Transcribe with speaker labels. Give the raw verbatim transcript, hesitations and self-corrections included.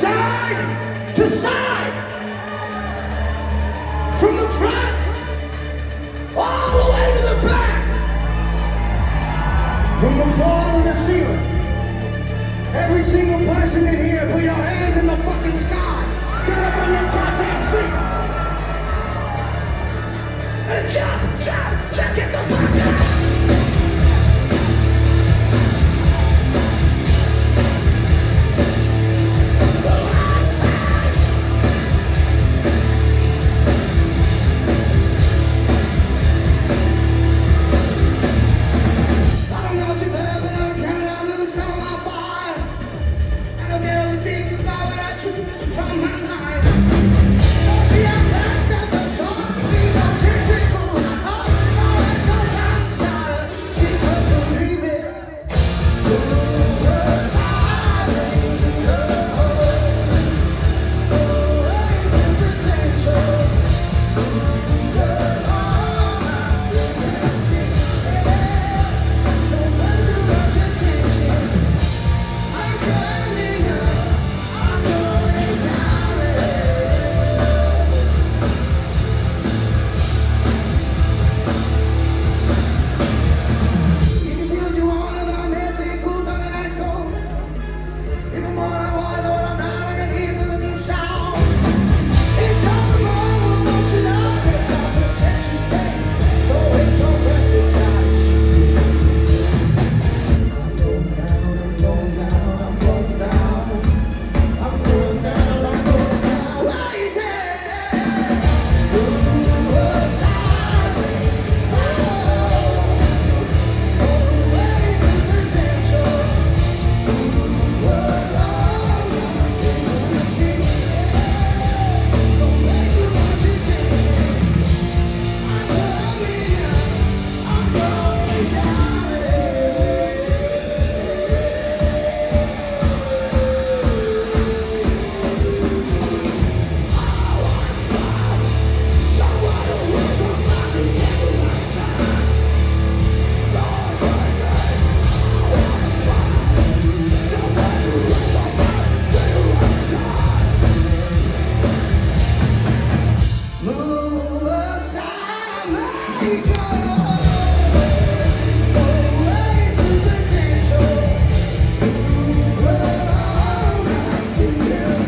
Speaker 1: side to side, from the front all the way to the back, from the floor to the ceiling. Every single person in here, put your hands in the fucking sky. Get up on your goddamn feet. And jump, jump, jump, get the fuck out.
Speaker 2: Yes.